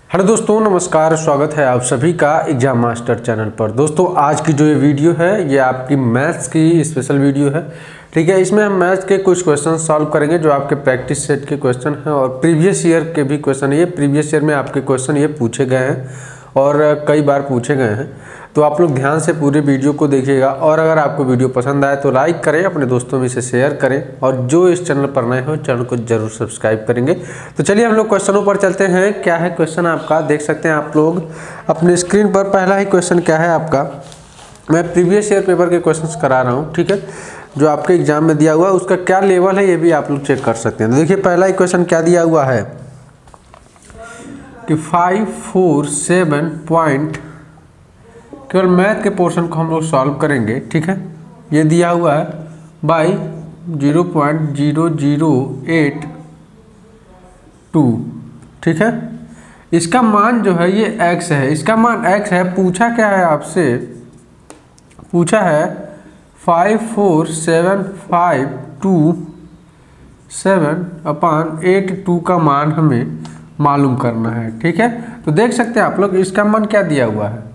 Hello दोस्तों, नमस्कार। स्वागत है आप सभी का एग्जाम मास्टर चैनल पर। दोस्तों आज की जो ये वीडियो है ये आपकी मैथ्स की स्पेशल वीडियो है। ठीक है, इसमें हम मैथ्स के कुछ क्वेश्चन सॉल्व करेंगे जो आपके प्रैक्टिस सेट के क्वेश्चन हैं और प्रीवियस ईयर के भी क्वेश्चन है। ये प्रीवियस ईयर में आपके क्वेश्चन ये पूछे गए हैं और कई बार पूछे गए हैं, तो आप लोग ध्यान से पूरे वीडियो को देखिएगा। और अगर आपको वीडियो पसंद आए तो लाइक करें, अपने दोस्तों में से शेयर करें और जो इस चैनल पर नए हो चैनल को जरूर सब्सक्राइब करेंगे। तो चलिए हम लोग क्वेश्चनों पर चलते हैं। क्या है क्वेश्चन आपका, देख सकते हैं आप लोग अपने स्क्रीन पर। पहला ही क्वेश्चन क्या है आपका, मैं प्रीवियस ईयर पेपर के क्वेश्चन करा रहा हूँ। ठीक है, जो आपके एग्जाम में दिया हुआ है उसका क्या लेवल है ये भी आप लोग चेक कर सकते हैं। तो देखिए पहला ही क्वेश्चन क्या दिया हुआ है कि 5, 4, 7 पॉइंट, केवल मैथ के पोर्शन को हम लोग सॉल्व करेंगे। ठीक है, ये दिया हुआ है बाई 0.008 ठीक है, इसका मान जो है ये x है, इसका मान x है। पूछा क्या है आपसे, पूछा है 5, 4, 7, 5, 2, 7/8 का मान हमें मालूम करना है। ठीक है, तो देख सकते हैं आप लोग इसका मान क्या दिया हुआ है,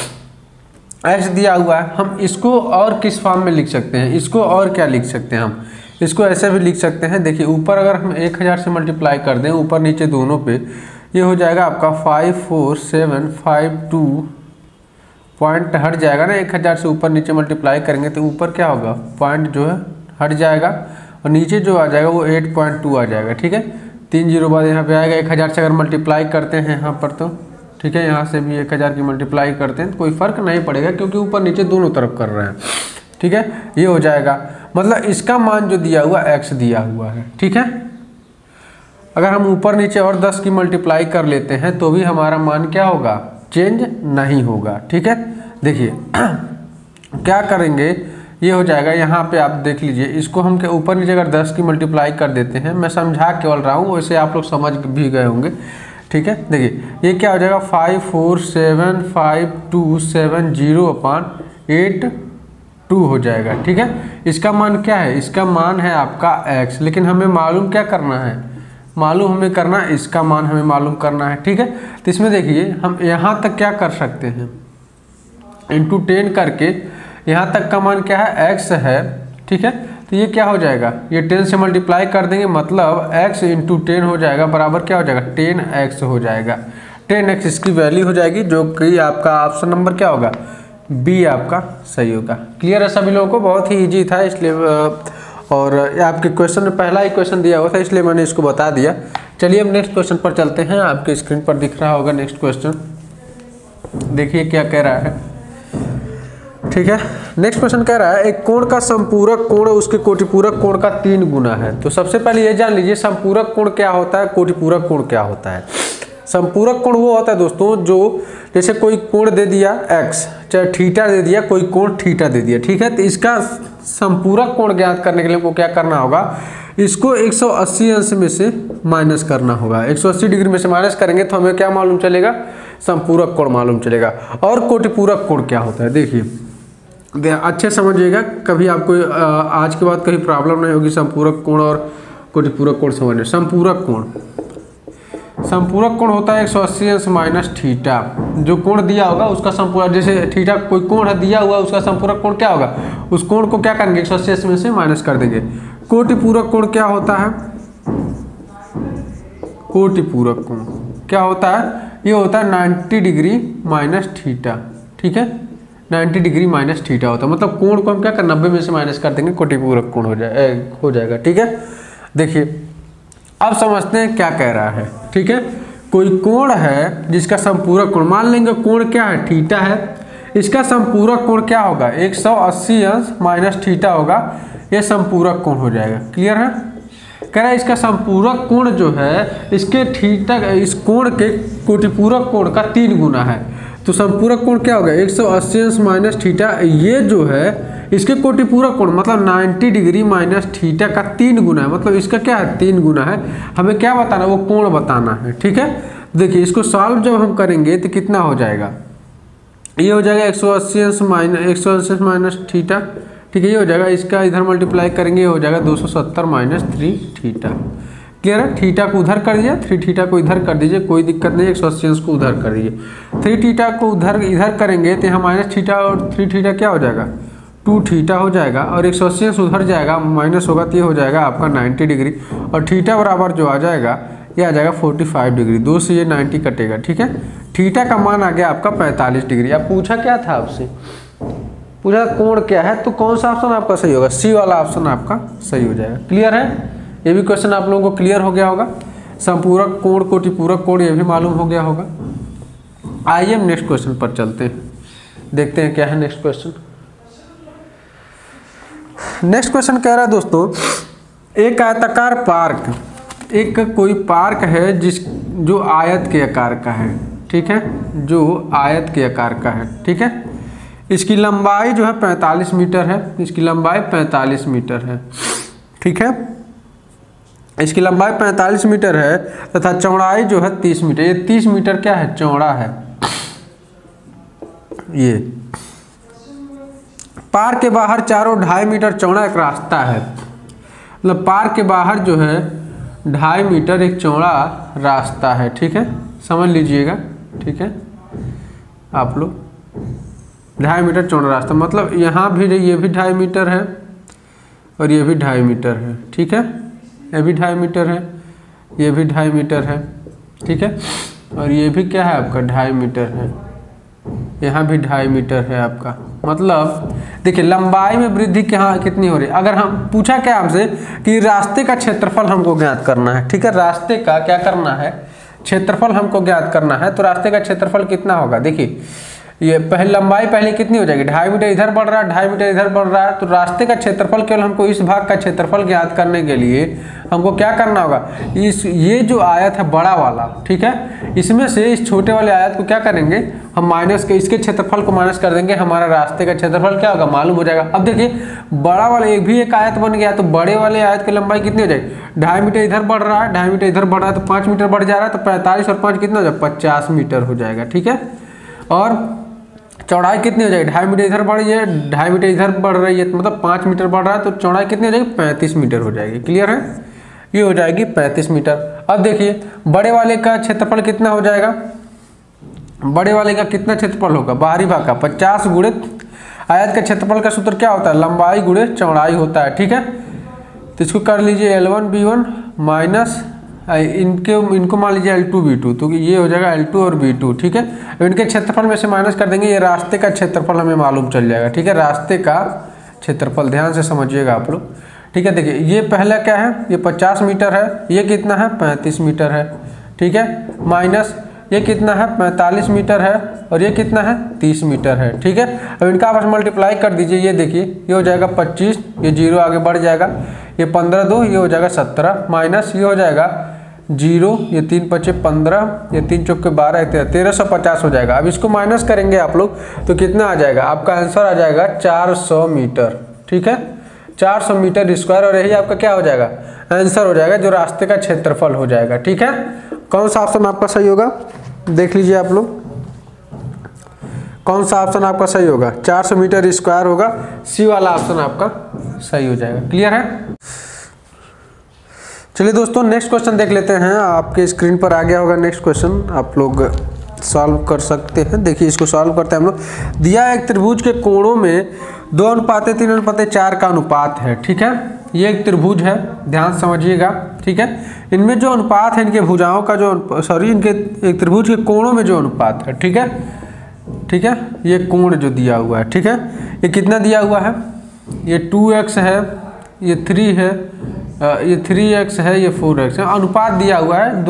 x दिया हुआ है। हम इसको और किस फॉर्म में लिख सकते हैं, इसको और क्या लिख सकते हैं, हम इसको ऐसे भी लिख सकते हैं। देखिए ऊपर अगर हम 1000 से मल्टीप्लाई कर दें ऊपर नीचे दोनों पे, ये हो जाएगा आपका 5, 4, 7, 5, 2 पॉइंट हट जाएगा ना, 1000 से ऊपर नीचे मल्टीप्लाई करेंगे तो ऊपर क्या होगा, पॉइंट जो है हट जाएगा और नीचे जो आ जाएगा वो 8.2 आ जाएगा। ठीक है, 3 जीरो बाद यहाँ पे आएगा। 1000 से अगर मल्टीप्लाई करते हैं यहाँ पर तो ठीक है, यहाँ से भी 1000 की मल्टीप्लाई करते हैं तो कोई फ़र्क नहीं पड़ेगा क्योंकि ऊपर नीचे दोनों तरफ कर रहे हैं। ठीक है, ये हो जाएगा, मतलब इसका मान जो दिया हुआ x दिया हुआ है। ठीक है, अगर हम ऊपर नीचे और 10 की मल्टीप्लाई कर लेते हैं तो भी हमारा मान क्या होगा, चेंज नहीं होगा। ठीक है, देखिए क्या करेंगे, ये हो जाएगा। यहाँ पे आप देख लीजिए, इसको हम के ऊपर नीचे अगर 10 की मल्टीप्लाई कर देते हैं, मैं समझा केवल रहा हूँ, वैसे आप लोग समझ भी गए होंगे। ठीक है, देखिए ये क्या हो जाएगा 5, 4, 7, 5, 2, 7 0/8 2 हो जाएगा। ठीक है, इसका मान क्या है, इसका मान है आपका x, लेकिन हमें मालूम क्या करना है, मालूम हमें करना है इसका मान हमें मालूम करना है। ठीक है, तो इसमें देखिए हम यहाँ तक क्या कर सकते हैं, इंटू 10 करके यहाँ तक का मान क्या है, x है। ठीक है, तो ये क्या हो जाएगा, ये 10 से मल्टीप्लाई कर देंगे, मतलब x इंटू 10 हो जाएगा बराबर क्या हो जाएगा, 10x हो जाएगा। 10x इसकी वैल्यू हो जाएगी, जो कि आपका ऑप्शन नंबर क्या होगा, बी आपका सही होगा। क्लियर है सभी लोगों को, बहुत ही इजी था इसलिए, और आपके क्वेश्चन में पहला ही क्वेश्चन दिया हुआ था इसलिए मैंने इसको बता दिया। चलिए अब नेक्स्ट क्वेश्चन पर चलते हैं। आपके स्क्रीन पर दिख रहा होगा नेक्स्ट क्वेश्चन, देखिए क्या कह रहा है। ठीक है, नेक्स्ट क्वेश्चन कह रहा है एक कोण का संपूरक कोण उसके कोटिपूरक कोण का 3 गुना है। तो सबसे पहले ये जान लीजिए संपूरक कोण क्या होता है, कोटिपूरक कोण क्या होता है। संपूरक कोण वो होता है दोस्तों जो जैसे कोई कोण दे दिया x, चाहे थीटा दे दिया, कोई कोण थीटा दे दिया। ठीक है, तो इसका संपूरक कोण ज्ञात करने के लिए हमको क्या करना होगा, इसको 180 अंश में से माइनस करना होगा। 180 डिग्री में से माइनस करेंगे तो हमें क्या मालूम चलेगा, संपूरक कोण मालूम चलेगा। और कोटिपूरक कोण क्या होता है, देखिए अच्छे समझिएगा, कभी आपको आज के बाद कहीं प्रॉब्लम नहीं होगी संपूरक कोण और कोटिपूरक कोण समझने। संपूरक कोण, संपूरक कोण होता है 180 अंश माइनस थीटा। जो कोण दिया होगा उसका संपूरक, जैसे थीटा कोई कोण है दिया हुआ, उसका संपूरक कोण क्या होगा, उस कोण को क्या करेंगे 180 अंश में से माइनस कर देंगे। कोटिपूरक कोण क्या होता है, कोटिपूरक कोण क्या होता है, ये होता है 90 डिग्री माइनस थीटा। ठीक है, 90 डिग्री माइनस थीटा होता है, मतलब कोण को हम क्या कर 90 में से माइनस कर देंगे, कोटिपूरक कोण हो जाएगा। ठीक है, देखिए अब समझते हैं क्या कह रहा है। ठीक है, कोई कोण है जिसका संपूरक कोण, मान लेंगे कोण क्या है, थीटा है, इसका संपूरक कोण क्या होगा 180 अंश माइनस थीटा होगा, ये संपूरक कोण हो जाएगा। क्लियर है, कह रहा है इसका संपूरक कोण जो है इसके थीटा, इस कोण के कोटिपूरक कोण का 3 गुना है। तो संपूरक कोण क्या होगा 180 अंश माइनस थीटा, ये जो है इसके कोटिपूरक कोण मतलब 90 डिग्री माइनस थीटा का 3 गुना है, मतलब इसका क्या है 3 गुना है। हमें क्या बताना है, वो कोण बताना है। ठीक है, देखिए इसको सॉल्व जब हम करेंगे तो कितना हो जाएगा, ये हो जाएगा 180 अंश माइनस थीटा। ठीक है, ये हो जाएगा, इसका इधर मल्टीप्लाई करेंगे, ये हो जाएगा 270 माइनस 3 थीटा। क्लियर है। थीटा को उधर कर दीजिए, 3 थीटा को इधर कर दीजिए, कोई दिक्कत नहीं, 180 को उधर कर दीजिए। 3 थीटा को उधर इधर करेंगे तो यहाँ माइनस थीटा और 3 थीटा क्या हो जाएगा, 2 थीटा हो जाएगा, और 180 उधर जाएगा, माइनस होगा तो ये हो जाएगा आपका 90 डिग्री, और थीटा बराबर जो आ जाएगा ये आ जाएगा 45 डिग्री। 2 से ये 90 कटेगा, ठीक है। थीटा का मान आ गया आपका 45 डिग्री। अब पूछा क्या था आपसे, पूरा कोण क्या है, तो कौन सा ऑप्शन आपका सही होगा, सी वाला ऑप्शन आपका सही हो जाएगा। क्लियर है, ये भी क्वेश्चन आप लोगों को क्लियर हो गया होगा। संपूरक कोण, कोटिपूरक कोण, ये भी मालूम हो गया होगा। आइए हम नेक्स्ट क्वेश्चन पर चलते हैं, देखते हैं क्या है नेक्स्ट क्वेश्चन। नेक्स्ट क्वेश्चन कह रहा है दोस्तों, एक आयताकार पार्क, एक कोई पार्क है जो आयत के आकार का है, ठीक है, जो आयत के आकार का है, ठीक है। इसकी लंबाई जो है 45 मीटर है, इसकी लंबाई 45 मीटर है, ठीक है। इसकी लंबाई 45 मीटर है तथा चौड़ाई जो है 30 मीटर। ये 30 मीटर क्या है, चौड़ा है। ये पार्क के बाहर चारों 2.5 मीटर चौड़ा एक रास्ता है, मतलब पार्क के बाहर जो है 2.5 मीटर एक चौड़ा रास्ता है, ठीक है, समझ लीजिएगा, ठीक है। आप लोग 2.5 मीटर चौड़ा रास्ता, मतलब यहाँ भी ये भी 2.5 मीटर है और ये भी 2.5 मीटर है, ठीक है। ये भी 2.5 मीटर है, ये भी 2.5 मीटर है, ठीक है, और ये भी क्या है आपका 2.5 मीटर है, यहाँ भी 2.5 मीटर है आपका। मतलब देखिए लंबाई में वृद्धि क्या कितनी हो रही है। अगर हम पूछा क्या हमसे कि रास्ते का क्षेत्रफल हमको ज्ञात करना है, ठीक है, रास्ते का क्या करना है, क्षेत्रफल हमको ज्ञात करना है, तो रास्ते का क्षेत्रफल कितना होगा। देखिए ये लंबाई पहले कितनी हो जाएगी, 2.5 मीटर इधर बढ़ रहा है, 2.5 मीटर इधर बढ़ रहा है, तो रास्ते का क्षेत्रफल केवल हमको इस भाग का क्षेत्रफल ज्ञात करने के लिए हमको क्या करना होगा, ये जो आयत है बड़ा वाला, ठीक है, इसमें से इस छोटे वाले आयत को क्या करेंगे हम माइनस के, इसके क्षेत्रफल को माइनस कर देंगे, हमारा रास्ते का क्षेत्रफल क्या होगा मालूम हो जाएगा। अब देखिए बड़ा वाला एक आयत बन गया, तो बड़े वाले आयत की लंबाई कितनी हो जाएगी, 2.5 मीटर इधर बढ़ रहा है, 2.5 मीटर इधर बढ़ रहा है, तो 5 मीटर बढ़ जा रहा है, तो 45 और 5 कितना हो जाएगा, 50 मीटर हो जाएगा, ठीक है। और चौड़ाई कितनी हो जाएगी, 2.5 मीटर इधर बढ़ रही है, 2.5 मीटर इधर बढ़ रही है, मतलब 5 मीटर बढ़ रहा है, तो चौड़ाई कितनी हो जाएगी, 35 मीटर हो जाएगी। क्लियर है, ये हो जाएगी 35 मीटर। अब देखिए बड़े वाले का क्षेत्रफल कितना हो जाएगा, बड़े वाले का कितना क्षेत्रफल होगा, बाहरी भाग का 50 गुणित आयत का क्षेत्रफल का सूत्र क्या होता है, लंबाई गुणे चौड़ाई होता है, ठीक है। तो इसको कर लीजिए L1 B1 माइनस इनको मान लीजिए L2 B2, तो ये हो जाएगा L2 और B2, ठीक है। अब इनके क्षेत्रफल में से माइनस कर देंगे, ये रास्ते का क्षेत्रफल हमें मालूम चल जाएगा, ठीक है, रास्ते का क्षेत्रफल, ध्यान से समझिएगा आप लोग, ठीक है। देखिए ये पहला क्या है, ये 50 मीटर है, ये कितना है 35 मीटर है, ठीक है, माइनस ये कितना है 45 मीटर है, और ये कितना है 30 मीटर है, ठीक है। अब इनका आपस मल्टीप्लाई कर दीजिए, ये देखिए ये हो जाएगा 25, ये 0 आगे बढ़ जाएगा, ये 15 2 ये हो जाएगा 17, माइनस ये हो जाएगा 0, ये 3 5 15, ये 3 चौके 12 1350 हो जाएगा। अब इसको माइनस करेंगे आप लोग तो कितना आ जाएगा, आपका आंसर आ जाएगा 400 मीटर, ठीक है, 400 मीटर स्क्वायर, और यही आपका क्या हो जाएगा आंसर हो जाएगा, जो रास्ते का क्षेत्रफल हो जाएगा, ठीक है। कौन सा ऑप्शन आपका सही होगा, देख लीजिए आप लोग, कौन सा ऑप्शन आपका सही होगा, 400 मीटर स्क्वायर होगा, सी वाला ऑप्शन आपका सही हो जाएगा। क्लियर है, चलिए दोस्तों नेक्स्ट क्वेश्चन देख लेते हैं। आपके स्क्रीन पर आ गया होगा नेक्स्ट क्वेश्चन, आप लोग सॉल्व कर सकते हैं। देखिए इसको सॉल्व करते हैं हम लोग। दिया एक त्रिभुज के कोणों में 2:3:4 का अनुपात है, ठीक है। ये एक त्रिभुज है, ध्यान समझिएगा, ठीक है। इनमें जो अनुपात है, इनके भुजाओं का जो इनके एक त्रिभुज के कोणों में जो अनुपात है, ठीक है, ठीक है, ये कोण जो दिया हुआ है, ठीक है, ये कितना दिया हुआ है, ये 2x है, ये 3 है, ये 3x है, ये 4x है, अनुपात दिया हुआ है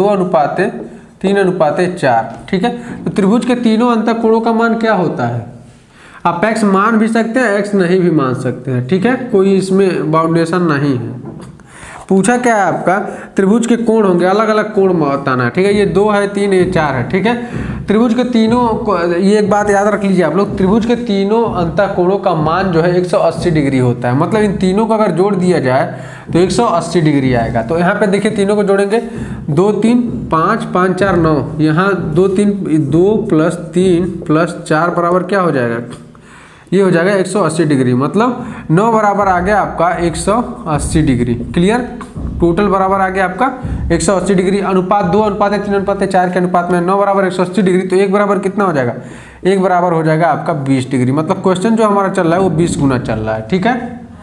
2:3:4, ठीक है। तो त्रिभुज के तीनों अंतःकोणों का मान क्या होता है, आप x मान भी सकते हैं, x नहीं भी मान सकते हैं, ठीक है, कोई इसमें बाउंडेशन नहीं है। पूछा क्या है आपका, त्रिभुज के कोण होंगे, अलग अलग कोण बताना है, ठीक है। ये 2 है, 3 है, 4 है, ठीक है। त्रिभुज के तीनों, ये एक बात याद रख लीजिए आप लोग, त्रिभुज के तीनों अंतःकोणों का मान जो है 180 डिग्री होता है, मतलब इन तीनों को अगर जोड़ दिया जाए तो 180 डिग्री आएगा। तो यहाँ पे देखिए तीनों को जोड़ेंगे, 2 3 5 5 4 9, यहाँ 2 3 2 + 3 + 4 बराबर क्या हो जाएगा, ये हो जाएगा 180 डिग्री, मतलब 9 बराबर आ गया आपका 180 डिग्री। क्लियर, टोटल बराबर आ गया आपका 180 डिग्री। अनुपात 2:3:4 के अनुपात में 9 बराबर 180 डिग्री, तो 1 बराबर कितना हो जाएगा, 1 बराबर हो जाएगा आपका 20 डिग्री। मतलब क्वेश्चन जो हमारा चल रहा है वो 20 गुना चल रहा है। ठीक है,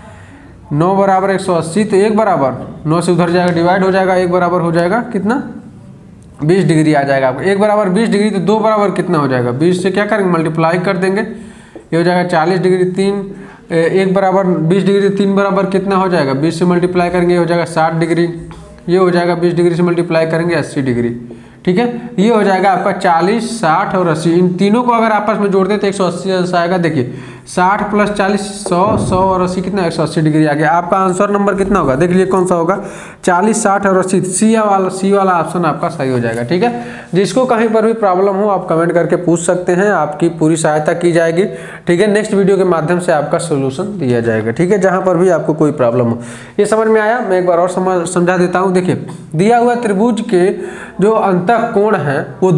9 बराबर 180, तो 1 बराबर 9 से उधर जाएगा, डिवाइड हो जाएगा, 1 बराबर हो जाएगा कितना, 20 डिग्री आ जाएगा आपको। 1 बराबर 20 डिग्री, तो 2 बराबर कितना हो जाएगा, 20 से क्या करेंगे, मल्टीप्लाई कर देंगे, ये हो जाएगा 40 डिग्री। 1 बराबर 20 डिग्री, 3 बराबर कितना हो जाएगा, 20 से मल्टीप्लाई करेंगे, ये हो जाएगा 60 डिग्री। ये हो जाएगा 20 डिग्री से मल्टीप्लाई करेंगे 80 डिग्री। ठीक है, ये हो जाएगा आपका 40, 60 और 80। इन तीनों को अगर आपस में जोड़ते तो 180 आंसर आएगा। देखिए 60 + 40 100, 100 और 80 कितना, 180 डिग्री आ गया। आपका आंसर नंबर कितना होगा, देख लीजिए कौन सा होगा, 40, 60 और 80। सी वाला ऑप्शन आपका सही हो जाएगा। ठीक है, जिसको कहीं पर भी प्रॉब्लम हो आप कमेंट करके पूछ सकते हैं, आपकी पूरी सहायता की जाएगी। ठीक है, नेक्स्ट वीडियो के माध्यम से आपका सोल्यूशन दिया जाएगा। ठीक है, जहाँ पर भी आपको कोई प्रॉब्लम हो। ये समझ में आया, मैं एक बार और समझा देता हूँ। देखिए दिया हुआ त्रिभुज के जो अंतः कोण है वो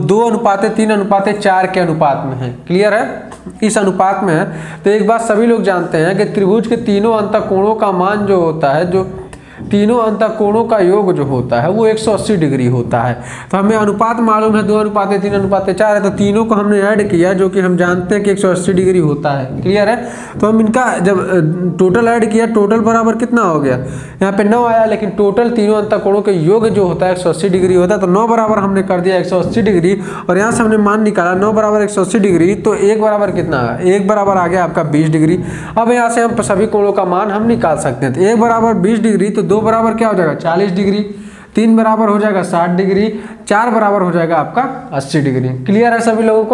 2:3:4 के अनुपात में है। क्लियर है, इस अनुपात में है। तो एक बात सभी लोग जानते हैं कि त्रिभुज के तीनों अंतः कोणों का मान जो होता है, जो तीनों अंतः कोणों का योग जो होता है वो 180 डिग्री होता है। तो हमें अनुपात मालूम है 2:3:4 है, तो तीनों को हमने ऐड किया जो कि हम जानते हैं कि 180 डिग्री होता है। क्लियर है, तो हम इनका जब टोटल ऐड किया, टोटल बराबर कितना हो गया, यहाँ पे 9 आया, लेकिन टोटल तीनों अंतः कोणों के योग जो होता है 180 डिग्री होता है। तो 9 बराबर हमने कर दिया 180 डिग्री, और यहाँ से हमने मान निकाला 9 बराबर 180 डिग्री, तो 1 बराबर कितना आया, 1 बराबर आ गया आपका 20 डिग्री। अब यहाँ से हम सभी कोणों का मान हम निकाल सकते हैं। तो 1 बराबर 20 डिग्री, तो 2 बराबर क्या हो जाएगा 40 डिग्री, 3 बराबर हो जाएगा 60 डिग्री, 4 बराबर हो जाएगा आपका 80 डिग्री। क्लियर है सभी लोगों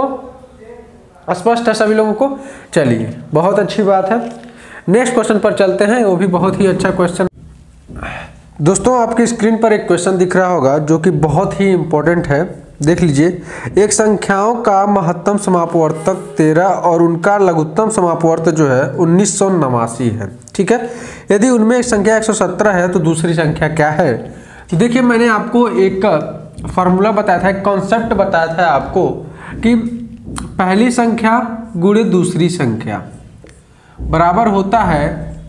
को, स्पष्ट है सभी लोगों को। चलिए बहुत अच्छी बात है, नेक्स्ट क्वेश्चन पर चलते हैं। वो भी बहुत ही अच्छा क्वेश्चन। दोस्तों आपकी स्क्रीन पर एक क्वेश्चन दिख रहा होगा जो कि बहुत ही इंपॉर्टेंट है, देख लीजिए। एक संख्याओं का महत्तम समापवर्तक 13 और उनका लघुत्तम समापवर्तक जो है 1989 है। ठीक है, यदि उनमें एक संख्या 117 है तो दूसरी संख्या क्या है। तो देखिए मैंने आपको एक फार्मूला बताया था, एक कॉन्सेप्ट बताया था आपको कि पहली संख्या गुणे दूसरी संख्या बराबर होता है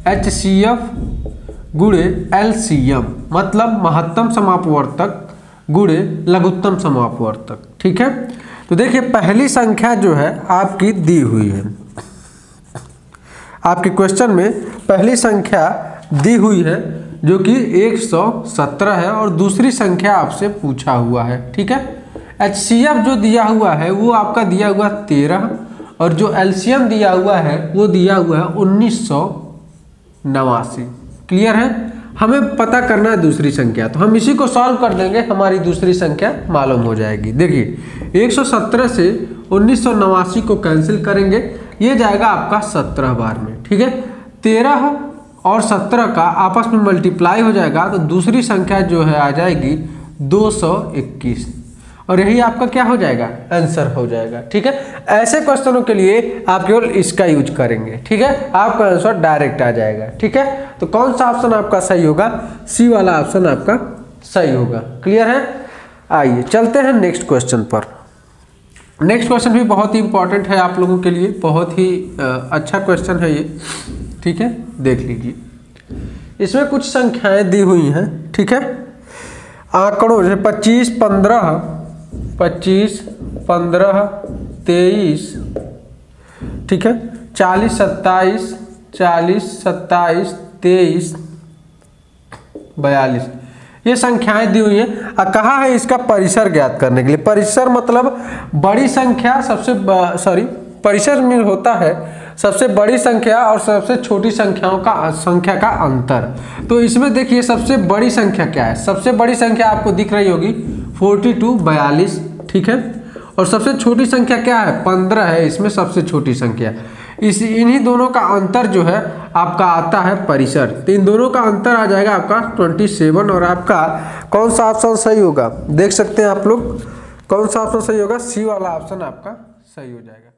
HCF गुणे LCM, मतलब महत्तम समापवर्तक गुणे लघुत्तम समापवर्तक। ठीक है, तो देखिए पहली संख्या जो है आपकी दी हुई है, आपके क्वेश्चन में पहली संख्या दी हुई है जो कि 117 है, और दूसरी संख्या आपसे पूछा हुआ है। ठीक है, HCF जो दिया हुआ है वो आपका दिया हुआ 13, और जो LCM दिया हुआ है वो दिया हुआ है 1989। क्लियर है, हमें पता करना है दूसरी संख्या, तो हम इसी को सॉल्व कर देंगे, हमारी दूसरी संख्या मालूम हो जाएगी। देखिए 117 से 1989 को कैंसिल करेंगे, ये जाएगा आपका 17 बार में। ठीक है, 13 और 17 का आपस में मल्टीप्लाई हो जाएगा, तो दूसरी संख्या जो है आ जाएगी 221, और यही आपका क्या हो जाएगा, आंसर हो जाएगा। ठीक है, ऐसे क्वेश्चनों के लिए आप केवल इसका यूज करेंगे। ठीक है, आपका आंसर डायरेक्ट आ जाएगा। ठीक है, तो कौन सा ऑप्शन आपका सही होगा, सी वाला ऑप्शन आपका सही होगा। क्लियर है, आइए चलते हैं नेक्स्ट क्वेश्चन पर। नेक्स्ट क्वेश्चन भी बहुत ही इंपॉर्टेंट है आप लोगों के लिए, बहुत ही अच्छा क्वेश्चन है ये। ठीक है, देख लीजिए, इसमें कुछ संख्याएं दी हुई हैं। ठीक है, आंकड़ों जैसे 25, 15, 23, ठीक है, 40, 27, 23, 42, ये संख्याएं दी हुई हैं। कहा है इसका परिसर ज्ञात करने के लिए। परिसर मतलब बड़ी संख्या परिसर में होता है सबसे बड़ी संख्या और सबसे छोटी संख्या का अंतर। तो इसमें देखिए सबसे बड़ी संख्या क्या है, सबसे बड़ी संख्या आपको दिख रही होगी 42। ठीक है, और सबसे छोटी संख्या क्या है, 15 है इसमें सबसे छोटी संख्या। इन्हीं दोनों का अंतर जो है आपका आता है परिसर। तो इन दोनों का अंतर आ जाएगा आपका 27, और आपका कौन सा ऑप्शन सही होगा, देख सकते हैं आप लोग, कौन सा ऑप्शन सही होगा, सी वाला ऑप्शन आपका सही हो जाएगा।